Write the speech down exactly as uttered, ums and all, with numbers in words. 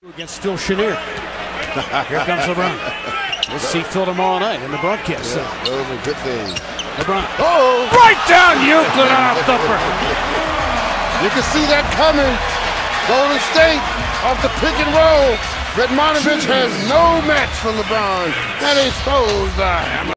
Against Phil Chenier. Here comes LeBron. We'll see Phil tomorrow night in the broadcast. Yeah, those are good things. LeBron. Oh! Right down Euclid on a thumper. You can see that coming. Golden State off the pick and roll. Radmanovic has no match for LeBron. And exposed the hammer.